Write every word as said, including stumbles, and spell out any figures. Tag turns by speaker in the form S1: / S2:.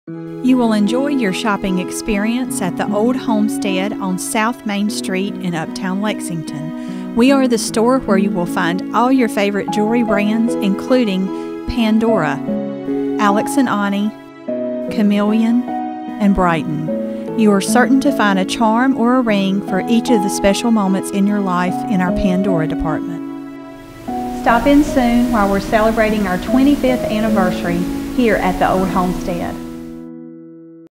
S1: You will enjoy your shopping experience at the Old Homestead on South Main Street in Uptown Lexington. We are the store where you will find all your favorite jewelry brands, including Pandora, Alex and Ani, Chameleon, and Brighton. You are certain to find a charm or a ring for each of the special moments in your life in our Pandora department. Stop in soon while we're celebrating our twenty-fifth anniversary here at the Old Homestead.